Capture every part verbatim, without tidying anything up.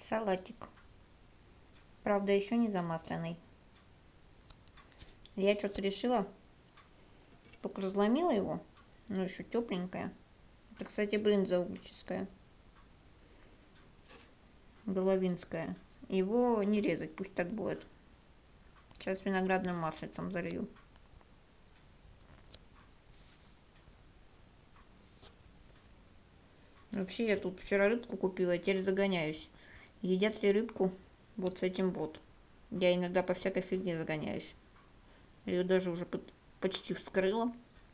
Салатик. Правда, еще не замасленный. Я что-то решила, только разломила его, но еще тепленькое. Это, кстати, брынза углическая, головинская. Его не резать, пусть так будет. Сейчас виноградным маслицем залью. Вообще, я тут вчера рыбку купила, теперь загоняюсь. Едят ли рыбку вот с этим вот? Я иногда по всякой фигне загоняюсь. Ее даже уже почти вскрыла.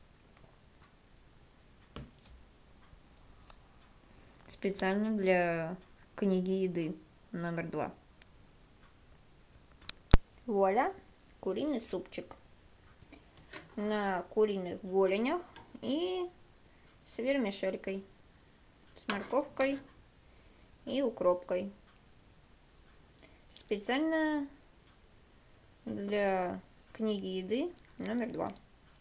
Специально для книги еды номер два. Вуаля, куриный супчик. На куриных голенях и с вермишелькой, с морковкой и укропкой. Специально для книги еды номер два.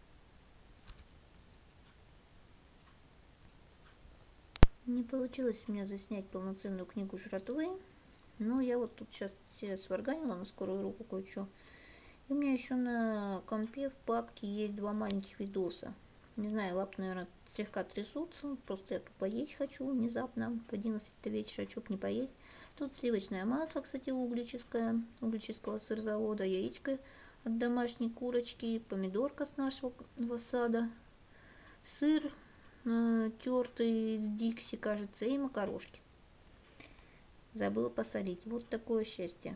Не получилось у меня заснять полноценную книгу жратвы, но я вот тут сейчас себе сварганила на скорую руку кое-что. И у меня еще на компе в папке есть два маленьких видоса. Не знаю, лапы, наверное, слегка трясутся, просто я тупо есть хочу внезапно в одиннадцать вечера, чё б не поесть. Тут сливочное масло, кстати, углическое, углического сырзавода, яичко от домашней курочки, помидорка с нашего сада, сыр э, тертый с Дикси, кажется, и макарошки. Забыла посолить. Вот такое счастье.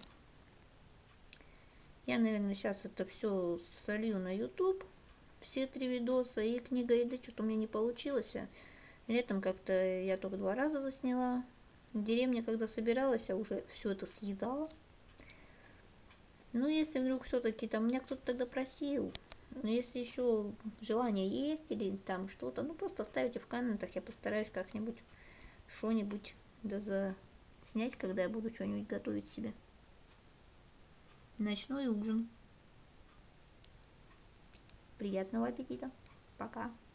Я, наверное, сейчас это все солью на YouTube, все три видоса, и книга еды что-то у меня не получилось. Летом как-то я только два раза засняла. В деревне, когда собиралась, я уже все это съедала. Ну, если вдруг все-таки там меня кто-то тогда просил, но если еще желание есть или там что-то, ну, просто оставите в комментах, я постараюсь как-нибудь что-нибудь да заснять, когда я буду что-нибудь готовить себе. Ночной ужин. Приятного аппетита. Пока.